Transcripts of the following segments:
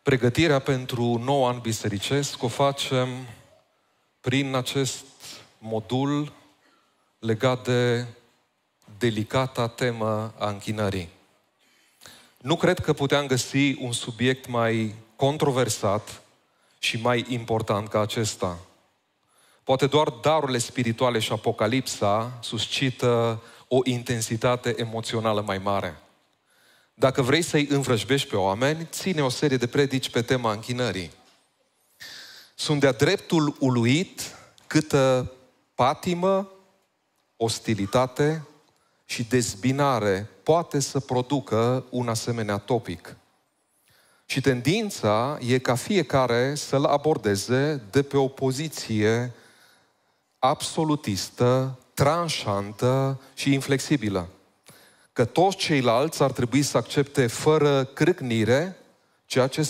Pregătirea pentru nou an bisericesc o facem prin acest modul legat de delicata temă a închinării. Nu cred că puteam găsi un subiect mai controversat și mai important ca acesta. Poate doar darurile spirituale și Apocalipsa suscită o intensitate emoțională mai mare. Dacă vrei să-i învrăjbești pe oameni, ține o serie de predici pe tema închinării. Sunt de-a dreptul uluit câtă patimă, ostilitate și dezbinare poate să producă un asemenea topic. Și tendința e ca fiecare să-l abordeze de pe o poziție absolutistă, tranșantă și inflexibilă. Că toți ceilalți ar trebui să accepte fără crâcnire ceea ce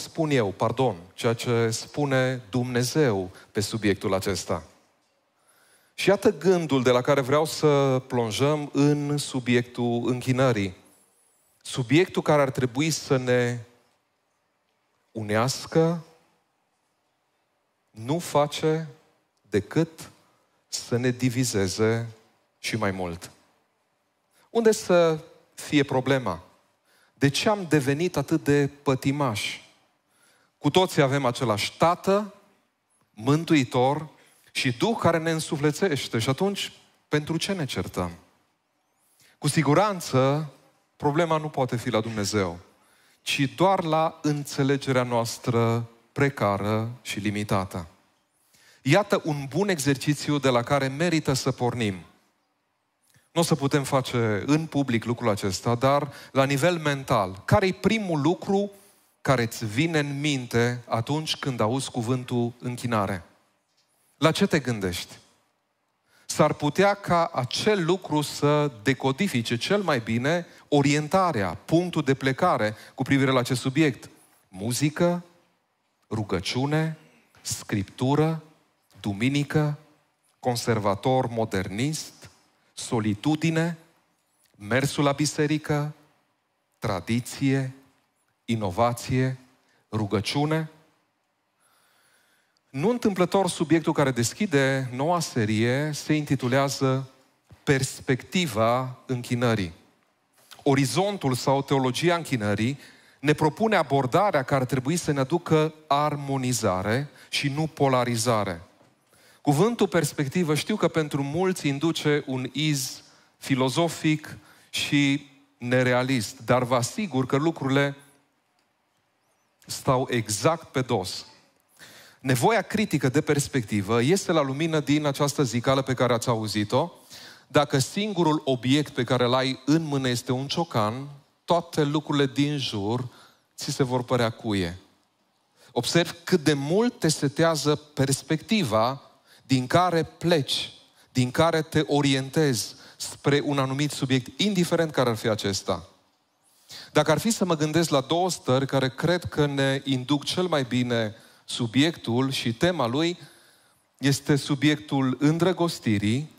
spune Dumnezeu pe subiectul acesta. Și iată gândul de la care vreau să plonjăm în subiectul închinării. Subiectul care ar trebui să ne unească nu face decât să ne divizeze și mai mult. Unde să fie problema? De ce am devenit atât de pătimași? Cu toții avem același Tată, Mântuitor și Duh care ne însuflețește. Și atunci, pentru ce ne certăm? Cu siguranță, problema nu poate fi la Dumnezeu, ci doar la înțelegerea noastră precară și limitată. Iată un bun exercițiu de la care merită să pornim. Nu o să putem face în public lucrul acesta, dar la nivel mental, care-i primul lucru care îți vine în minte atunci când auzi cuvântul închinare? La ce te gândești? S-ar putea ca acel lucru să decodifice cel mai bine orientarea, punctul de plecare cu privire la acest subiect. Muzică, rugăciune, scriptură, duminică, conservator modernist, solitudine, mersul la biserică, tradiție, inovație, rugăciune. Nu întâmplător, subiectul care deschide noua serie se intitulează Perspectiva închinării. Orizontul sau teologia închinării ne propune abordarea care ar trebui să ne aducă armonizare și nu polarizare. Cuvântul perspectivă știu că pentru mulți induce un iz filozofic și nerealist, dar vă asigur că lucrurile stau exact pe dos. Nevoia critică de perspectivă este la lumină din această zicală pe care ați auzit-o. Dacă singurul obiect pe care îl ai în mână este un ciocan, toate lucrurile din jur ți se vor părea cuie. Observ cât de mult te setează perspectiva din care pleci, din care te orientezi spre un anumit subiect, indiferent care ar fi acesta. Dacă ar fi să mă gândesc la două stări care cred că ne induc cel mai bine subiectul și tema lui, este subiectul îndrăgostirii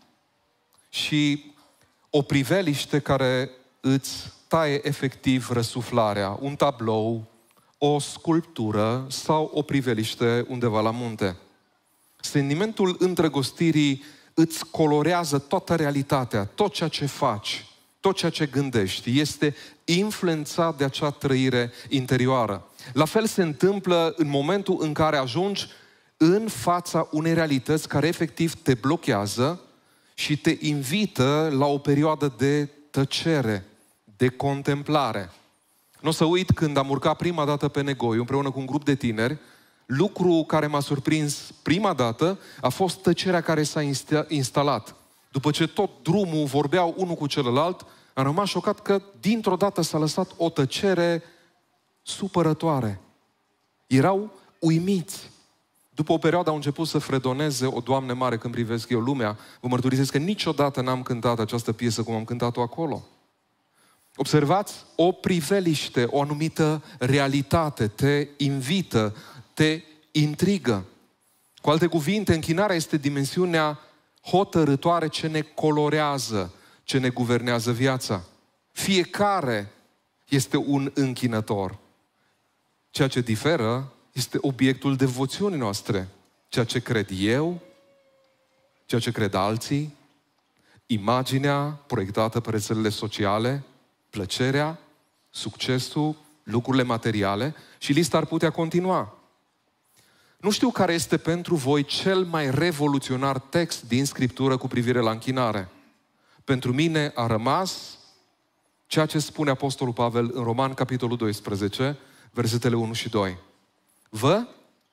și o priveliște care îți taie efectiv răsuflarea, un tablou, o sculptură sau o priveliște undeva la munte. Sentimentul îndrăgostirii îți colorează toată realitatea, tot ceea ce faci, tot ceea ce gândești, este influențat de acea trăire interioară. La fel se întâmplă în momentul în care ajungi în fața unei realități care efectiv te blochează și te invită la o perioadă de tăcere, de contemplare. Nu o să uit când am urcat prima dată pe Negoiu împreună cu un grup de tineri, lucru care m-a surprins prima dată a fost tăcerea care s-a instalat. După ce tot drumul vorbeau unul cu celălalt, am rămas șocat că dintr-o dată s-a lăsat o tăcere supărătoare. Erau uimiți. După o perioadă au început să fredoneze o Doamne mare când privesc eu lumea. Vă mărturisesc că niciodată n-am cântat această piesă cum am cântat-o acolo. Observați, o priveliște, o anumită realitate te invită, te intrigă. Cu alte cuvinte, închinarea este dimensiunea hotărâtoare ce ne colorează, ce ne guvernează viața. Fiecare este un închinător. Ceea ce diferă este obiectul devoțiunii noastre. Ceea ce cred eu, ceea ce cred alții, imaginea proiectată pe rețelele sociale, plăcerea, succesul, lucrurile materiale și lista ar putea continua. Nu știu care este pentru voi cel mai revoluționar text din Scriptură cu privire la închinare. Pentru mine a rămas ceea ce spune Apostolul Pavel în Roman, capitolul 12, versetele 1 și 2. Vă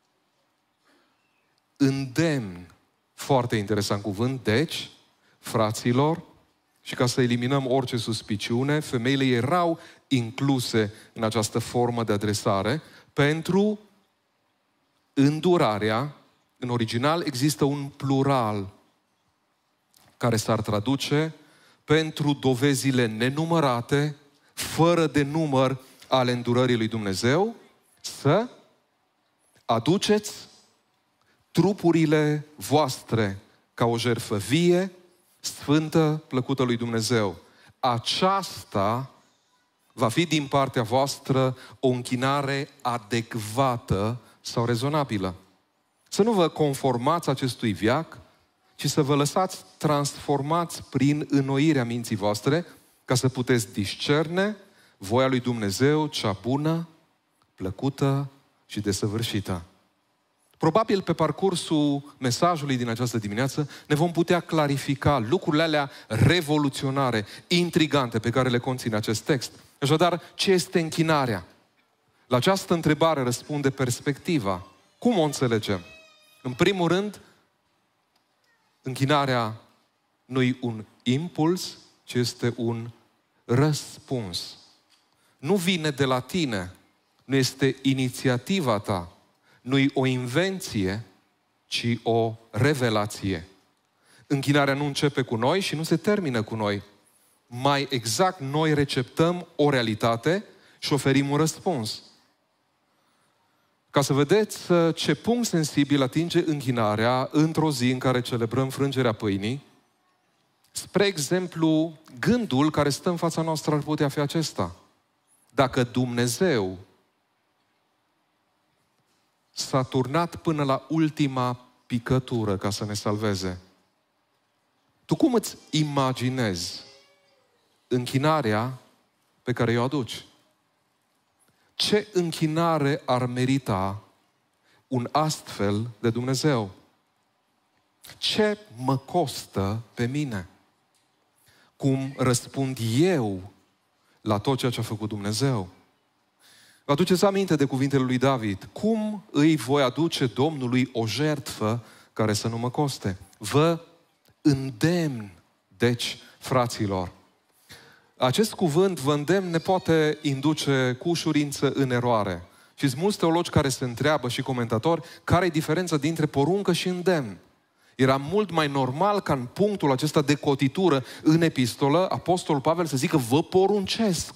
îndemn, foarte interesant cuvânt, deci, fraților, și ca să eliminăm orice suspiciune, femeile erau incluse în această formă de adresare pentru îndurarea. În original există un plural care s-ar traduce pentru dovezile nenumărate, fără de număr ale îndurării lui Dumnezeu, să aduceți trupurile voastre ca o jertfă vie, sfântă, plăcută lui Dumnezeu. Aceasta va fi din partea voastră o închinare adecvată sau rezonabilă. Să nu vă conformați acestui veac, ci să vă lăsați transformați prin înnoirea minții voastre, ca să puteți discerne voia lui Dumnezeu, cea bună, plăcută și desăvârșită. Probabil pe parcursul mesajului din această dimineață ne vom putea clarifica lucrurile alea revoluționare, intrigante pe care le conține acest text. Așadar, ce este închinarea? La această întrebare răspunde perspectiva. Cum o înțelegem? În primul rând, închinarea nu-i un impuls, ci este un răspuns. Nu vine de la tine, nu este inițiativa ta, nu-i o invenție, ci o revelație. Închinarea nu începe cu noi și nu se termină cu noi. Mai exact, noi receptăm o realitate și oferim un răspuns. Ca să vedeți ce punct sensibil atinge închinarea într-o zi în care celebrăm frângerea pâinii, spre exemplu, gândul care stă în fața noastră ar putea fi acesta. Dacă Dumnezeu s-a turnat până la ultima picătură ca să ne salveze, tu cum îți imaginezi închinarea pe care o aduci? Ce închinare ar merita un astfel de Dumnezeu? Ce mă costă pe mine? Cum răspund eu la tot ceea ce a făcut Dumnezeu? Vă aduceți aminte de cuvintele lui David? Cum îi voi aduce Domnului o jertfă care să nu mă coste? Vă îndemn, deci, fraților. Acest cuvânt, vă îndemn, ne poate induce cu ușurință în eroare. Și sunt mulți teologi care se întreabă și comentatori care e diferența dintre poruncă și îndemn. Era mult mai normal ca în punctul acesta de cotitură în epistolă, Apostolul Pavel să zică vă poruncesc.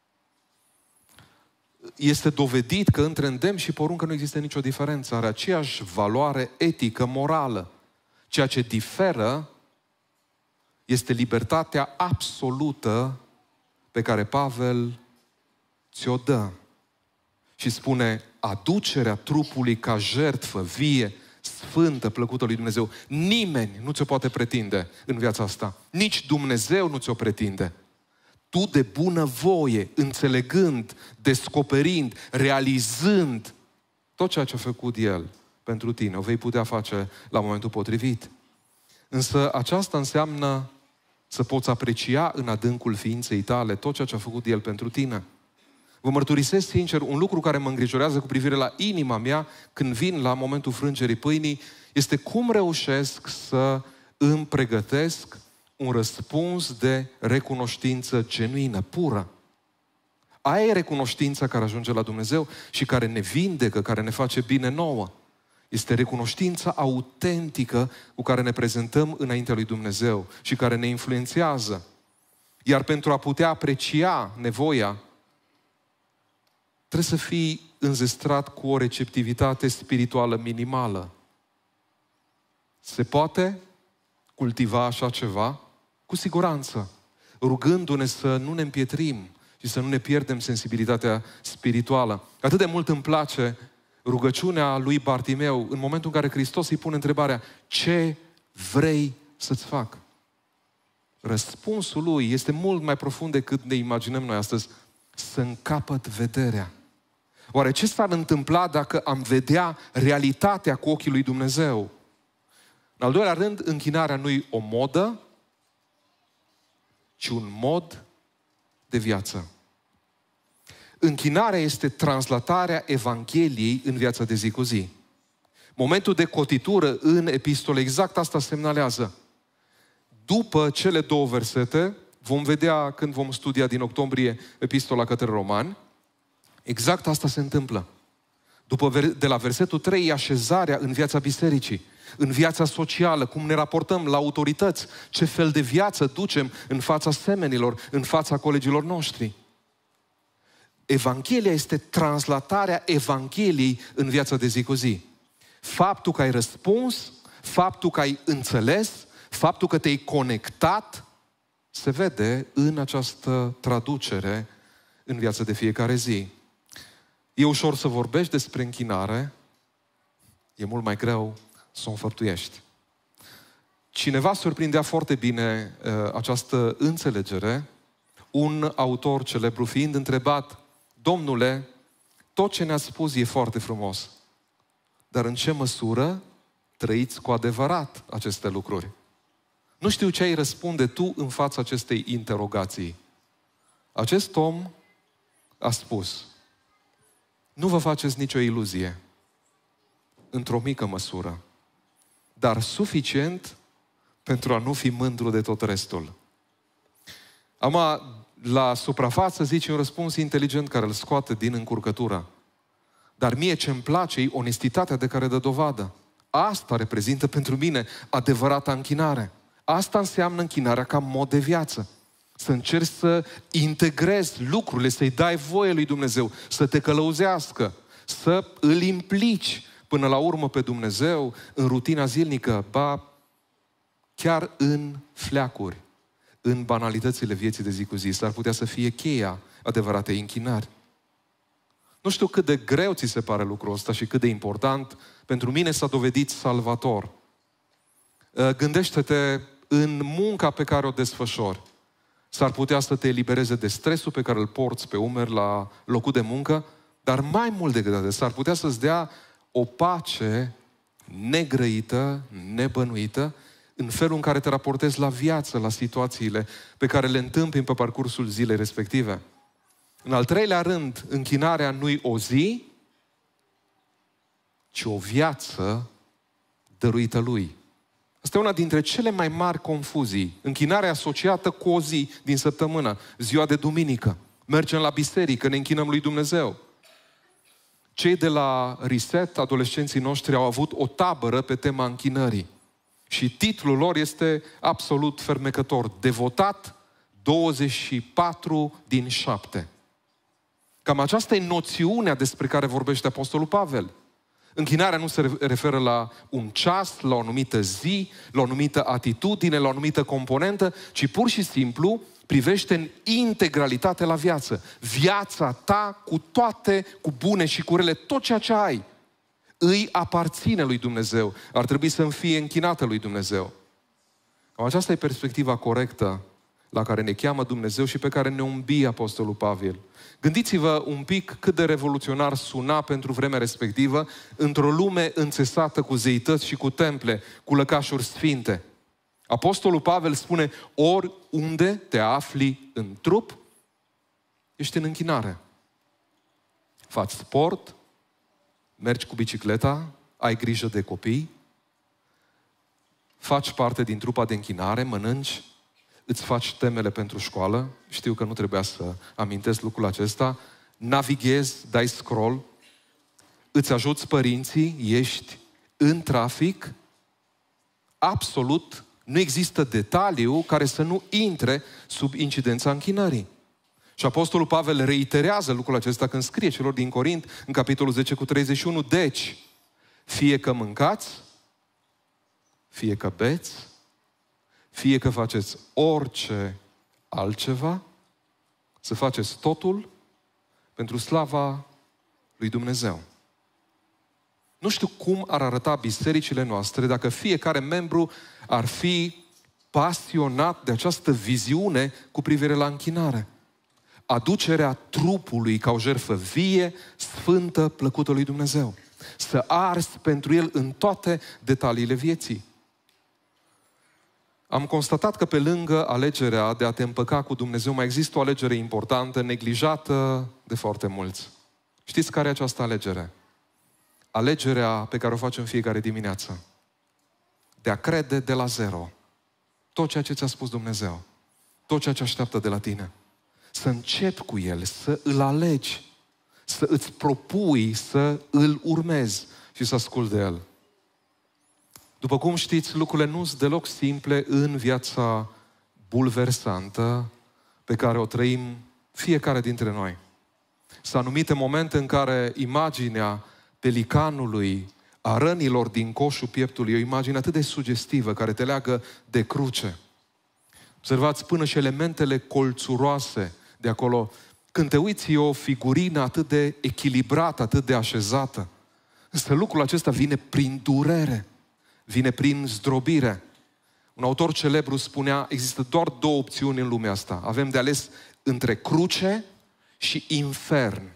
Este dovedit că între îndemn și poruncă nu există nicio diferență. Are aceeași valoare etică, morală. Ceea ce diferă este libertatea absolută pe care Pavel ți-o dă. Și spune, aducerea trupului ca jertfă vie, sfântă, plăcută lui Dumnezeu. Nimeni nu ți-o poate pretinde în viața asta. Nici Dumnezeu nu ți-o pretinde. Tu de bună voie, înțelegând, descoperind, realizând tot ceea ce a făcut El pentru tine, o vei putea face la momentul potrivit. Însă aceasta înseamnă să poți aprecia în adâncul ființei tale tot ceea ce a făcut El pentru tine. Vă mărturisesc sincer, un lucru care mă îngrijorează cu privire la inima mea când vin la momentul frângerii pâinii este cum reușesc să îmi pregătesc un răspuns de recunoștință genuină, pură. Aia e recunoștința care ajunge la Dumnezeu și care ne vindecă, care ne face bine nouă. Este recunoștința autentică cu care ne prezentăm înaintea lui Dumnezeu și care ne influențează. Iar pentru a putea aprecia nevoia, trebuie să fii înzestrat cu o receptivitate spirituală minimală. Se poate cultiva așa ceva? Cu siguranță. Rugându-ne să nu ne împietrim și să nu ne pierdem sensibilitatea spirituală. Atât de mult îmi place rugăciunea lui Bartimeu în momentul în care Hristos îi pune întrebarea: ce vrei să-ți fac? Răspunsul lui este mult mai profund decât ne imaginăm noi astăzi: să-mi capăt vederea. Oare ce s-ar întâmpla dacă am vedea realitatea cu ochii lui Dumnezeu? În al doilea rând, închinarea nu-i o modă, ci un mod de viață. Închinarea este translatarea Evangheliei în viața de zi cu zi. Momentul de cotitură în epistole exact asta semnalează. După cele două versete, vom vedea când vom studia din octombrie epistola către Romani, exact asta se întâmplă. De la versetul 3 e așezarea în viața bisericii, în viața socială, cum ne raportăm la autorități, ce fel de viață ducem în fața semenilor, în fața colegilor noștri. Evanghelia este translatarea Evangheliei în viața de zi cu zi. Faptul că ai răspuns, faptul că ai înțeles, faptul că te-ai conectat, se vede în această traducere în viața de fiecare zi. E ușor să vorbești despre închinare, e mult mai greu să o înfăptuiești. Cineva surprindea foarte bine această înțelegere, un autor celebru fiind întrebat: Domnule, tot ce ne-ați spus e foarte frumos, dar în ce măsură trăiți cu adevărat aceste lucruri? Nu știu ce ai răspunde tu în fața acestei interogații. Acest om a spus: nu vă faceți nicio iluzie, într-o mică măsură, dar suficient pentru a nu fi mândru de tot restul. La suprafață zice un răspuns inteligent care îl scoate din încurcătură. Dar mie ce-mi place e onestitatea de care dă dovadă. Asta reprezintă pentru mine adevărata închinare. Asta înseamnă închinarea ca mod de viață. Să încerci să integrezi lucrurile, să-i dai voie lui Dumnezeu, să te călăuzească, să îl implici până la urmă pe Dumnezeu în rutina zilnică, ba chiar în fleacuri, în banalitățile vieții de zi cu zi. S-ar putea să fie cheia adevăratei închinări. Nu știu cât de greu ți se pare lucrul ăsta și cât de important. Pentru mine s-a dovedit salvator. Gândește-te în munca pe care o desfășori. S-ar putea să te elibereze de stresul pe care îl porți pe umeri la locul de muncă, dar mai mult decât atât, s-ar putea să-ți dea o pace negrăită, nebănuită, în felul în care te raportezi la viață, la situațiile pe care le întâmpini pe parcursul zilei respective. În al treilea rând, închinarea nu-i o zi, ci o viață dăruită lui. Asta e una dintre cele mai mari confuzii. Închinarea asociată cu o zi din săptămână, ziua de duminică. Mergem la biserică, ne închinăm lui Dumnezeu. Cei de la Reset, adolescenții noștri, au avut o tabără pe tema închinării. Și titlul lor este absolut fermecător: Devotat 24/7. Cam aceasta e noțiunea despre care vorbește Apostolul Pavel. Închinarea nu se referă la un ceas, la o anumită zi, la o anumită atitudine, la o anumită componentă, ci pur și simplu privește în integralitate la viață. Viața ta cu toate, cu bune și cu rele, tot ceea ce ai, îi aparține lui Dumnezeu. Ar trebui să-mi fie închinată lui Dumnezeu. Aceasta e perspectiva corectă la care ne cheamă Dumnezeu și pe care ne umbie Apostolul Pavel. Gândiți-vă un pic cât de revoluționar suna pentru vremea respectivă într-o lume înțesată cu zeități și cu temple, cu lăcașuri sfinte. Apostolul Pavel spune: oriunde te afli în trup, ești în închinare. Faci sport, mergi cu bicicleta, ai grijă de copii, faci parte din trupa de închinare, mănânci, îți faci temele pentru școală, știu că nu trebuia să amintesc lucrul acesta, navighezi, dai scroll, îți ajuți părinții, ești în trafic, absolut nu există detaliu care să nu intre sub incidența închinării. Și Apostolul Pavel reiterează lucrul acesta când scrie celor din Corint, în capitolul 10:31, deci, fie că mâncați, fie că beți, fie că faceți orice altceva, să faceți totul pentru slava lui Dumnezeu. Nu știu cum ar arăta bisericile noastre dacă fiecare membru ar fi pasionat de această viziune cu privire la închinare. Aducerea trupului ca o jertfă vie, sfântă, plăcută lui Dumnezeu. Să arzi pentru El în toate detaliile vieții. Am constatat că pe lângă alegerea de a te împăca cu Dumnezeu mai există o alegere importantă, neglijată de foarte mulți. Știți care e această alegere? Alegerea pe care o facem fiecare dimineață. De a crede de la zero tot ceea ce ți-a spus Dumnezeu. Tot ceea ce așteaptă de la tine. Să începi cu El, să îl alegi, să îți propui să îl urmezi și să asculți de El. După cum știți, lucrurile nu sunt deloc simple în viața bulversantă pe care o trăim fiecare dintre noi. Sunt anumite momente în care imaginea pelicanului, a rănilor din coșul pieptului, e o imagine atât de sugestivă care te leagă de cruce. Observați până și elementele colțuroase de acolo. Când te uiți, e o figurină atât de echilibrată, atât de așezată. Însă lucrul acesta vine prin durere, vine prin zdrobire. Un autor celebru spunea, există doar două opțiuni în lumea asta. Avem de ales între cruce și infern.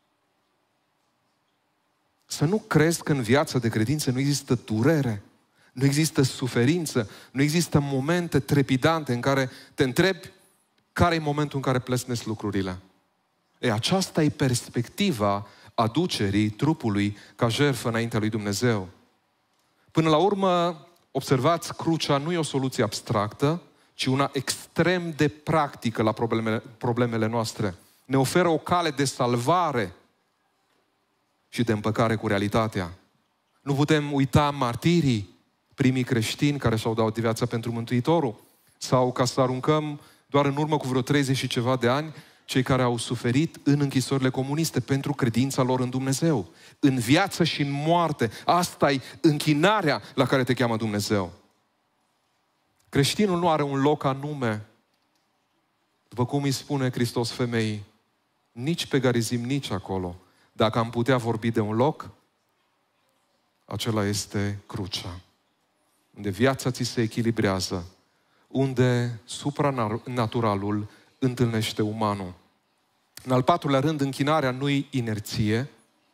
Să nu crezi că în viața de credință nu există durere, nu există suferință, nu există momente trepidante în care te întrebi care e momentul în care plesnesc lucrurile. Aceasta e perspectiva aducerii trupului ca jertfă înaintea lui Dumnezeu. Până la urmă, observați, crucea nu e o soluție abstractă, ci una extrem de practică la problemele noastre. Ne oferă o cale de salvare și de împăcare cu realitatea. Nu putem uita martirii, primii creștini care și-au dat viața pentru Mântuitorul, sau, ca să aruncăm doar în urmă cu vreo 30 și ceva de ani, cei care au suferit în închisorile comuniste pentru credința lor în Dumnezeu. În viață și în moarte. Asta e închinarea la care te cheamă Dumnezeu. Creștinul nu are un loc anume. După cum îi spune Hristos femeii, nici pe Garizim, nici acolo. Dacă am putea vorbi de un loc, acela este crucea. Unde viața ți se echilibrează, unde supranaturalul întâlnește umanul. În al patrulea rând, închinarea nu-i inerție,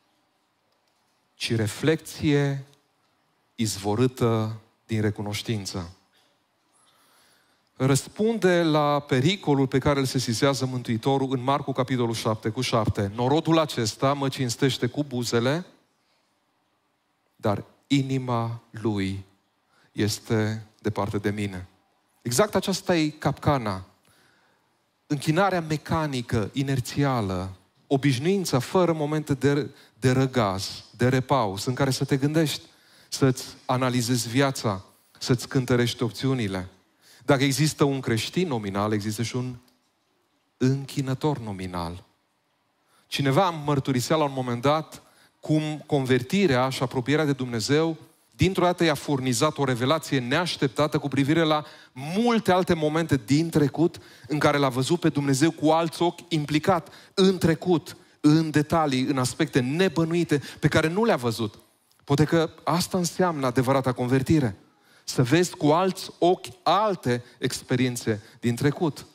ci reflecție izvorâtă din recunoștință. Răspunde la pericolul pe care îl sesizează Mântuitorul în Marcu, capitolul 7:7. Norodul acesta mă cinstește cu buzele, dar inima lui este departe de mine. Exact aceasta e capcana. Închinarea mecanică, inerțială, obișnuința fără momente de răgaz, de repaus, în care să te gândești, să-ți analizezi viața, să-ți cântărești opțiunile. Dacă există un creștin nominal, există și un închinător nominal. Cineva mărturisea la un moment dat cum convertirea și apropierea de Dumnezeu dintr-o dată i-a furnizat o revelație neașteptată cu privire la multe alte momente din trecut în care l-a văzut pe Dumnezeu cu alți ochi implicat în trecut, în detalii, în aspecte nebănuite pe care nu le-a văzut. Poate că asta înseamnă adevărata convertire. Să vezi cu alți ochi alte experiențe din trecut.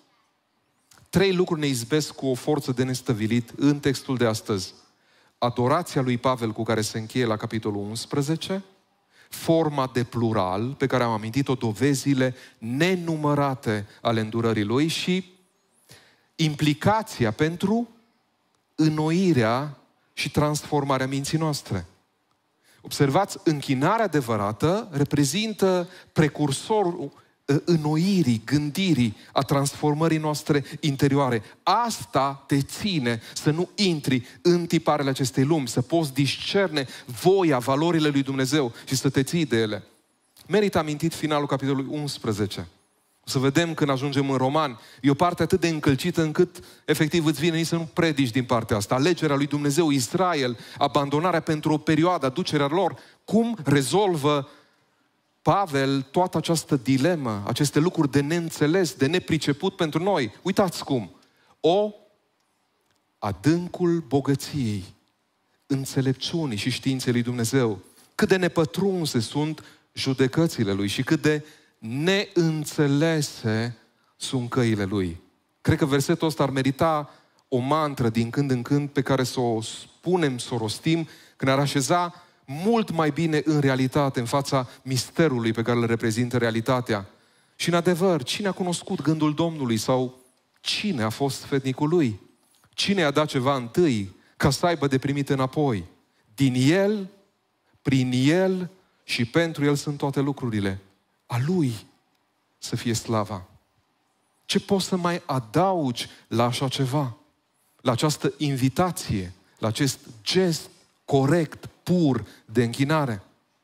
3 lucruri ne izbesc cu o forță de nestăvilit în textul de astăzi. Adorația lui Pavel cu care se încheie la capitolul 11, forma de plural pe care am amintit-o, dovezile nenumărate ale îndurării lui și implicația pentru înnoirea și transformarea minții noastre. Observați, închinarea adevărată reprezintă precursorul înnoirii, gândirii, a transformării noastre interioare. Asta te ține să nu intri în tiparele acestei lumi, să poți discerne voia, valorile lui Dumnezeu și să te ții de ele. Merită amintit finalul capitolului 11. O să vedem când ajungem în Romani. E o parte atât de încălcită încât efectiv îți vine nici să nu predici din partea asta. Alegerea lui Dumnezeu, Israel, abandonarea pentru o perioadă, aducerea lor. Cum rezolvă Pavel toată această dilemă, aceste lucruri de neînțeles, de nepriceput pentru noi? Uitați cum. O adâncul bogăției, înțelepciunii și științei lui Dumnezeu, cât de nepătrunse sunt judecățile Lui și cât de neînțelese sunt căile Lui. Cred că versetul ăsta ar merita o mantră din când în când pe care să o spunem, să o rostim, când ar așeza mult mai bine în realitate, în fața misterului pe care îl reprezintă realitatea. Și în adevăr, cine a cunoscut gândul Domnului sau cine a fost sfetnicul Lui? Cine a dat ceva întâi ca să aibă de primit înapoi? Din El, prin El și pentru El sunt toate lucrurile. A Lui să fie slava. Ce poți să mai adaugi la așa ceva? La această invitație, la acest gest corect, pur de închinare?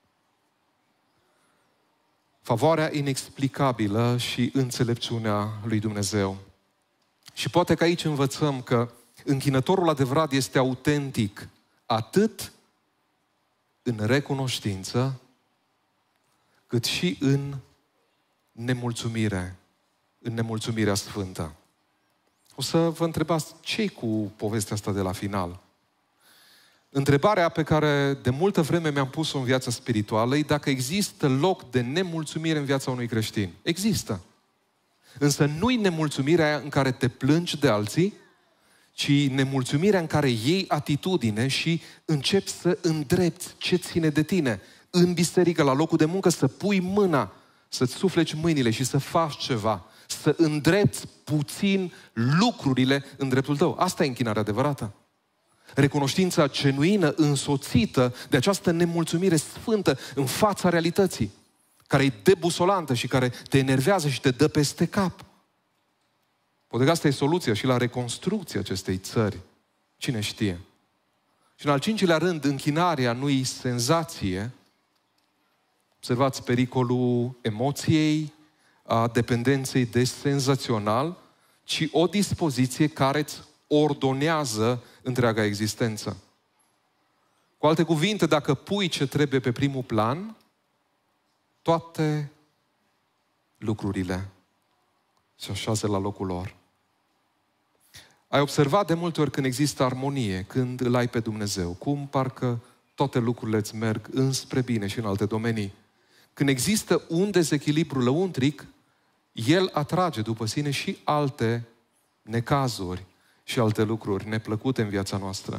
Favoarea inexplicabilă și înțelepciunea lui Dumnezeu. Și poate că aici învățăm că închinătorul adevărat este autentic atât în recunoștință, cât și în nemulțumire, în nemulțumirea sfântă. O să vă întrebați, ce-i cu povestea asta de la final? Întrebarea pe care de multă vreme mi-am pus-o în viața spirituală e dacă există loc de nemulțumire în viața unui creștin. Există. Însă nu-i nemulțumirea aia în care te plângi de alții, ci nemulțumirea în care iei atitudine și începi să îndrepți ce ține de tine. În biserică, la locul de muncă, să pui mâna, să-ți sufleci mâinile și să faci ceva. Să îndrepți puțin lucrurile în dreptul tău. Asta e închinarea adevărată. Recunoștința genuină, însoțită de această nemulțumire sfântă în fața realității, care e debusolantă și care te enervează și te dă peste cap. Poate că asta e soluția și la reconstrucția acestei țări. Cine știe? Și în al cincilea rând, închinarea nu-i senzație. Observați pericolul emoției, a dependenței de senzațional, ci o dispoziție care îți ordonează întreaga existență. Cu alte cuvinte, dacă pui ce trebuie pe primul plan, toate lucrurile se așează la locul lor. Ai observat de multe ori când există armonie, când îl ai pe Dumnezeu, cum parcă toate lucrurile îți merg înspre bine și în alte domenii. Când există un dezechilibru lăuntric, El atrage după sine și alte necazuri și alte lucruri neplăcute în viața noastră.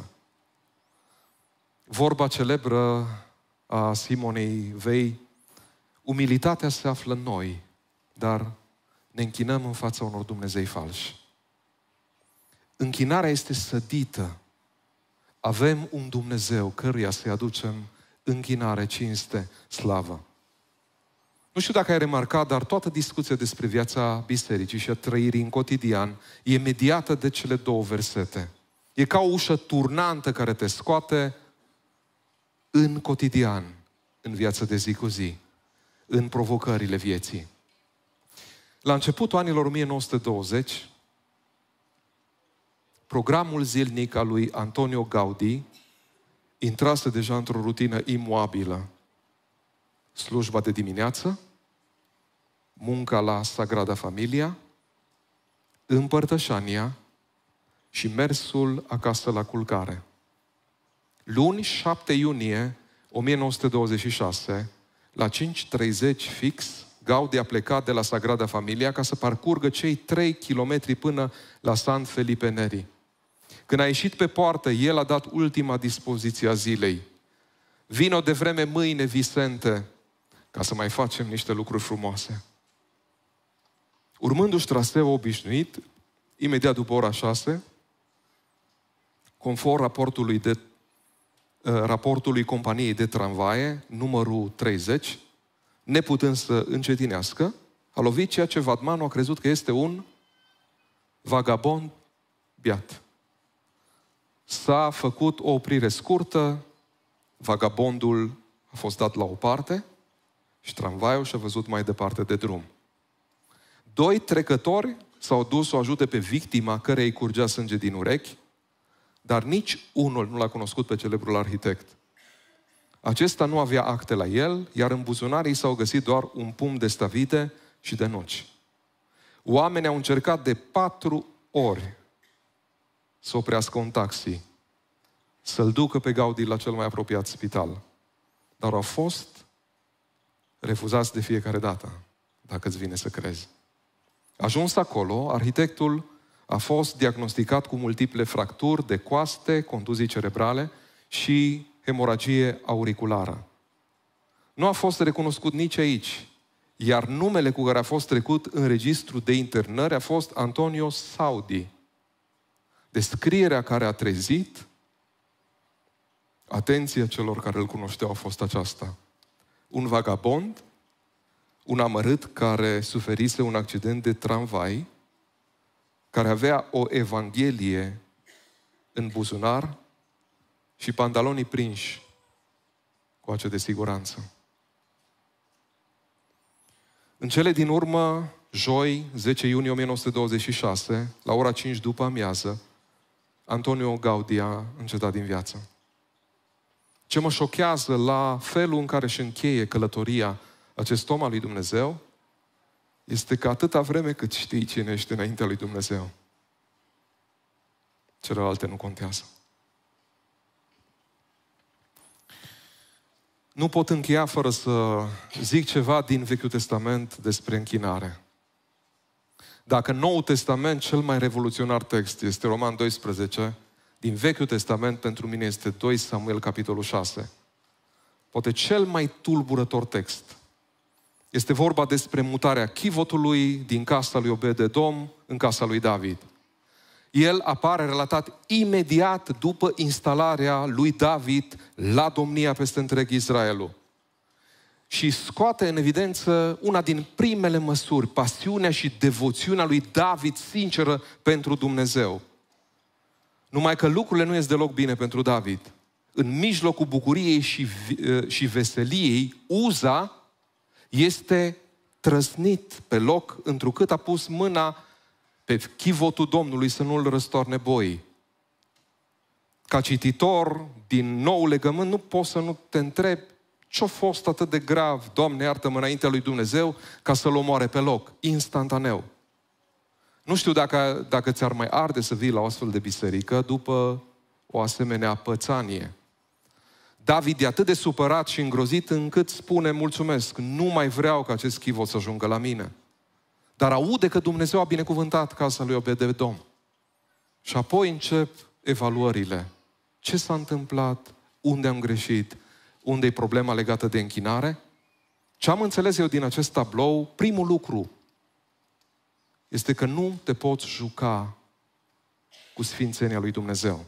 Vorba celebră a Simonei Vei, umilitatea se află în noi, dar ne închinăm în fața unor Dumnezei falși. Închinarea este sădită. Avem un Dumnezeu căruia să-i aducem închinare, cinste, slavă. Nu știu dacă ai remarcat, dar toată discuția despre viața bisericii și a trăirii în cotidian e mediată de cele două versete. E ca o ușă turnantă care te scoate în cotidian, în viața de zi cu zi, în provocările vieții. La începutul anilor 1920, programul zilnic al lui Antonio Gaudí intrase deja într-o rutină imoabilă. Slujba de dimineață, munca la Sagrada Familia, împărtășania și mersul acasă la culcare. Luni, 7 iunie 1926, la 5:30 fix, Gaudí a plecat de la Sagrada Familia ca să parcurgă cei 3 kilometri până la San Felipe Neri. Când a ieșit pe poartă, el a dat ultima dispoziție a zilei. Vino de vreme mâine, Vicente, ca să mai facem niște lucruri frumoase. Urmându-și traseul obișnuit, imediat după ora 6, conform raportului companiei de tramvaie, numărul 30, neputând să încetinească, a lovit ceea ce vadmanul a crezut că este un vagabond beat. S-a făcut o oprire scurtă, vagabondul a fost dat la o parte și tramvaiul și-a văzut mai departe de drum. 2 trecători s-au dus să o ajute pe victima căreia îi curgea sânge din urechi, dar nici unul nu l-a cunoscut pe celebrul arhitect. Acesta nu avea acte la el, iar în buzunarii s-au găsit doar un pumn de stavide și de nuci. Oamenii au încercat de 4 ori să oprească un taxi, să-l ducă pe Gaudi la cel mai apropiat spital. Dar au fost refuzați de fiecare dată, dacă îți vine să crezi. Ajuns acolo, arhitectul a fost diagnosticat cu multiple fracturi de coaste, contuzii cerebrale și hemoragie auriculară. Nu a fost recunoscut nici aici, iar numele cu care a fost trecut în registru de internări a fost Antonio Saudi. Descrierea care a trezit atenția celor care îl cunoșteau a fost aceasta. Un vagabond, un amărât care suferise un accident de tramvai, care avea o evanghelie în buzunar și pantalonii prinși cu ace de siguranță. În cele din urmă, joi, 10 iunie 1926, la ora 5 după amiază, Antonio Gaudi a încetat din viață. Ce mă șochează la felul în care își încheie călătoria acest om al lui Dumnezeu este că atâta vreme cât știi cine ești înaintea lui Dumnezeu, celelalte nu contează. Nu pot încheia fără să zic ceva din Vechiul Testament despre închinare. Dacă în Noul Testament cel mai revoluționar text este Roman 12, din Vechiul Testament pentru mine este 2 Samuel, capitolul 6. Poate cel mai tulburător text. Este vorba despre mutarea chivotului din casa lui Obed-Edom în casa lui David. El apare relatat imediat după instalarea lui David la domnia peste întreg Israelul. Și scoate în evidență una din primele măsuri, pasiunea și devoțiunea lui David sinceră pentru Dumnezeu. Numai că lucrurile nu ies deloc bine pentru David. În mijlocul bucuriei și veseliei, Uza este trăsnit pe loc, întrucât a pus mâna pe chivotul Domnului să nu-l răstoarne boii. Ca cititor din nou legământ, nu poți să nu te întrebi ce-a fost atât de grav, Doamne, iartă-mă, înaintea lui Dumnezeu, ca să-l omoare pe loc, instantaneu. Nu știu dacă ți-ar mai arde să vii la o astfel de biserică după o asemenea pățanie. David e atât de supărat și îngrozit încât spune, mulțumesc, nu mai vreau ca acest chivot să ajungă la mine. Dar aude că Dumnezeu a binecuvântat casa lui Obed-Edom. Și apoi încep evaluările. Ce s-a întâmplat? Unde am greșit? Unde e problema legată de închinare? Ce am înțeles eu din acest tablou? Primul lucru este că nu te poți juca cu sfințenia lui Dumnezeu.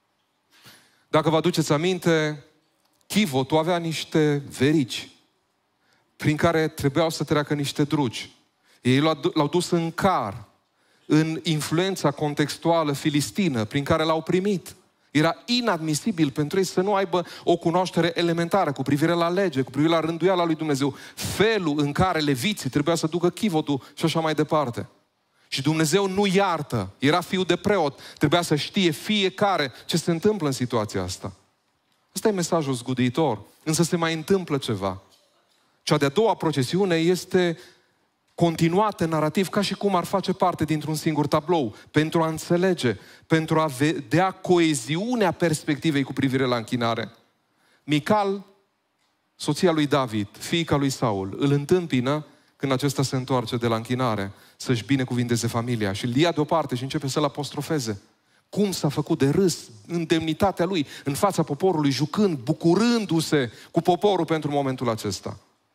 Dacă vă aduceți aminte, chivotul avea niște verici prin care trebuiau să treacă niște drugi. Ei l-au dus în car, în influența contextuală filistină prin care l-au primit. Era inadmisibil pentru ei să nu aibă o cunoaștere elementară cu privire la lege, cu privire la rânduiala lui Dumnezeu, felul în care leviții trebuia să ducă chivotul și așa mai departe. Și Dumnezeu nu iartă. Era fiul de preot. Trebuia să știe fiecare ce se întâmplă în situația asta. Ăsta e mesajul zguduitor. Însă se mai întâmplă ceva. Cea de-a doua procesiune este continuată narativ ca și cum ar face parte dintr-un singur tablou, pentru a înțelege, pentru a vedea coeziunea perspectivei cu privire la închinare. Mical, soția lui David, fiica lui Saul, îl întâmpină când acesta se întoarce de la închinare să-și binecuvinteze familia și îl ia deoparte și începe să-l apostrofeze. Cum s-a făcut de râs în demnitatea lui, în fața poporului, jucând, bucurându-se cu poporul pentru momentul acesta.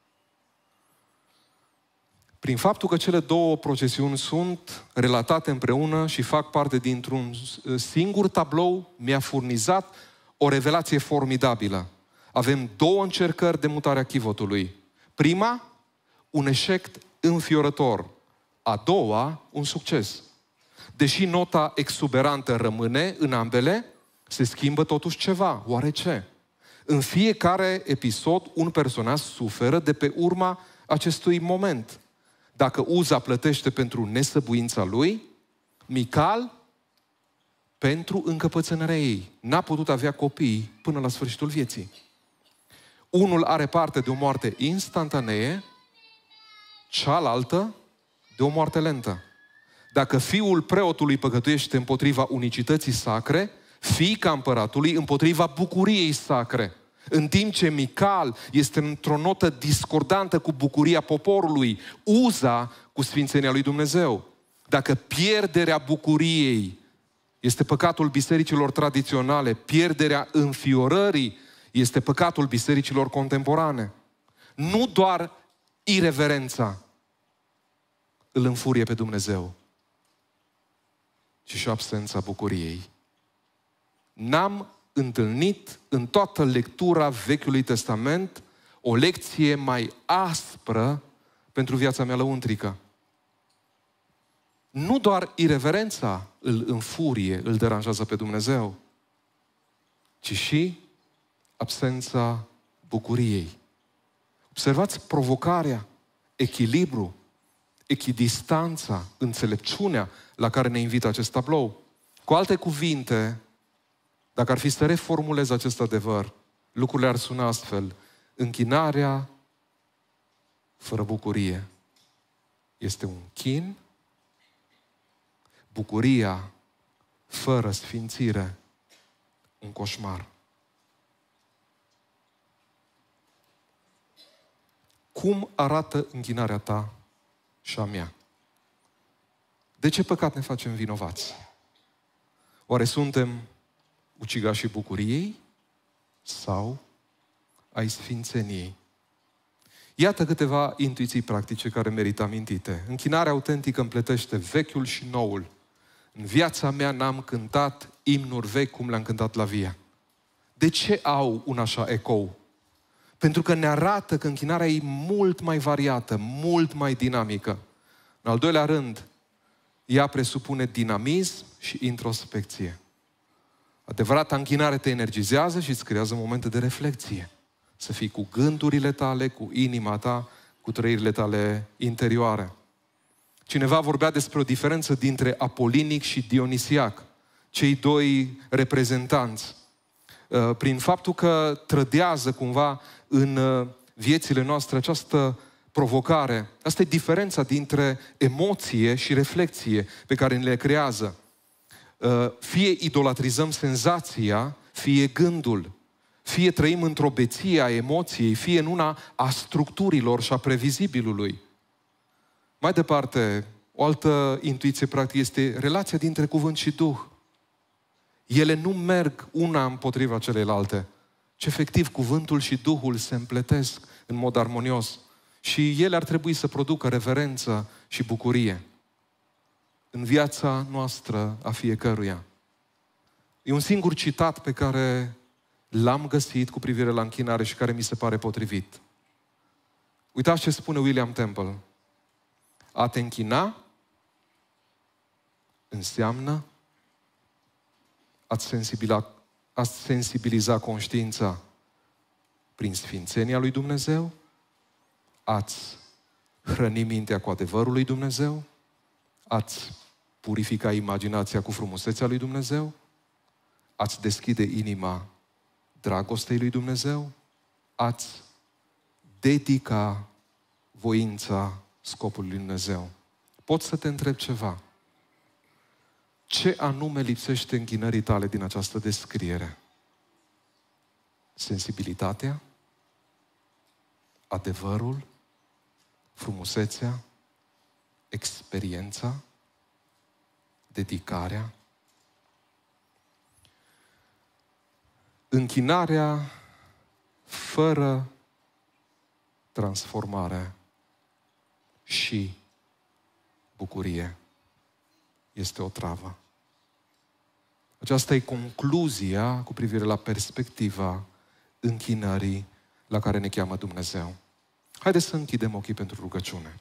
Prin faptul că cele două procesiuni sunt relatate împreună și fac parte dintr-un singur tablou, mi-a furnizat o revelație formidabilă. Avem două încercări de mutare a chivotului. Prima, un eșec înfiorător. A doua, un succes. Deși nota exuberantă rămâne în ambele, se schimbă totuși ceva. Oare ce? În fiecare episod, un personaj suferă de pe urma acestui moment. Dacă Uza plătește pentru nesăbuința lui, Mical pentru încăpățânarea ei. N-a putut avea copii până la sfârșitul vieții. Unul are parte de o moarte instantanee, cealaltă de o moarte lentă. Dacă fiul preotului păcătuiește împotriva unicității sacre, fiica împăratului împotriva bucuriei sacre. În timp ce Mical este într-o notă discordantă cu bucuria poporului, Uza cu sfințenia lui Dumnezeu. Dacă pierderea bucuriei este păcatul bisericilor tradiționale, pierderea înfiorării este păcatul bisericilor contemporane. Nu doar ireverența îl înfurie pe Dumnezeu, ci și absența bucuriei. N-am întâlnit în toată lectura Vechiului Testament o lecție mai aspră pentru viața mea lăuntrică. Nu doar ireverența îl înfurie, îl deranjează pe Dumnezeu, ci și absența bucuriei. Observați provocarea, echilibru, echidistanța, înțelepciunea la care ne invită acest tablou. Cu alte cuvinte, dacă ar fi să reformulez acest adevăr, lucrurile ar suna astfel: închinarea fără bucurie este un chin, bucuria fără sfințire un coșmar. Cum arată închinarea ta și a mea? De ce păcat ne facem vinovați? Oare suntem ucigașii bucuriei sau ai sfințeniei? Iată câteva intuiții practice care merită amintite. Închinarea autentică împletește vechiul și noul. În viața mea n-am cântat imnuri vechi cum le-am cântat la Via. De ce au un așa ecou? Pentru că ne arată că închinarea e mult mai variată, mult mai dinamică. În al doilea rând, ea presupune dinamism și introspecție. Adevărata închinare te energizează și îți creează momente de reflexie. Să fii cu gândurile tale, cu inima ta, cu trăirile tale interioare. Cineva vorbea despre o diferență dintre apolinic și dionisiac, cei doi reprezentanți. Prin faptul că trădează cumva în viețile noastre această provocare. Asta e diferența dintre emoție și reflexie pe care ne le creează. Fie idolatrizăm senzația, fie gândul. Fie trăim într-o beție a emoției, fie în una a structurilor și a previzibilului. Mai departe, o altă intuiție practică este relația dintre cuvânt și Duh. Ele nu merg una împotriva celelalte, ci efectiv cuvântul și Duhul se împletesc în mod armonios. Și ele ar trebui să producă reverență și bucurie în viața noastră a fiecăruia. E un singur citat pe care l-am găsit cu privire la închinare și care mi se pare potrivit. Uitați ce spune William Temple. A te închina înseamnă a-ți sensibiliza conștiința prin sfințenia lui Dumnezeu, a-ți hrăni mintea cu adevărul lui Dumnezeu, a-ți purifica imaginația cu frumusețea lui Dumnezeu, a-ți deschide inima dragostei lui Dumnezeu, a-ți dedica voința scopului lui Dumnezeu. Pot să te întreb ceva? Ce anume lipsește închinării tale din această descriere? Sensibilitatea? Adevărul? Frumusețea? Experiența? Dedicarea? Închinarea fără transformare și bucurie este o travă. Aceasta e concluzia cu privire la perspectiva închinării la care ne cheamă Dumnezeu. Haideți să închidem ochii pentru rugăciune.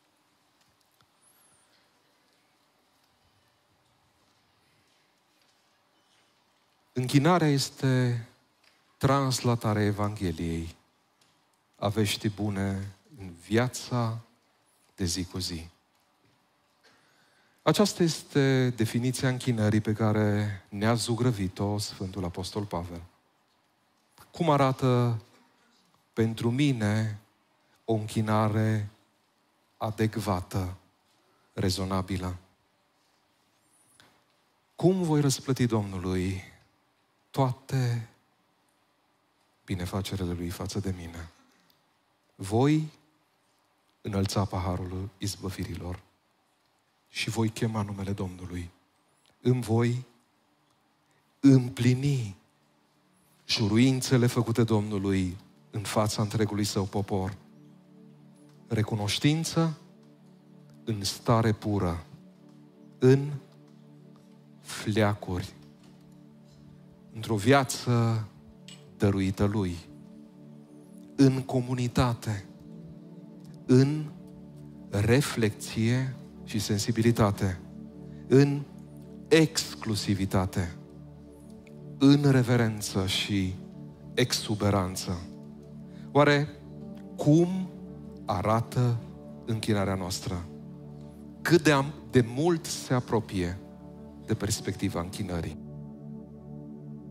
Închinarea este translatarea Evangheliei a veștii bune în viața de zi cu zi. Aceasta este definiția închinării pe care ne-a zugrăvit-o Sfântul Apostol Pavel. Cum arată pentru mine o închinare adecvată, rezonabilă? Cum voi răsplăti Domnului toate binefacerile Lui față de mine? Voi înălța paharul izbăvirilor și voi chema numele Domnului. Îmi voi împlini juruințele făcute Domnului în fața întregului Său popor. Recunoștință în stare pură, în fleacuri, într-o viață dăruită Lui, în comunitate, în reflecție și sensibilitate, în exclusivitate, în reverență și exuberanță. Oare cum arată închinarea noastră? Cât de mult se apropie de perspectiva închinării?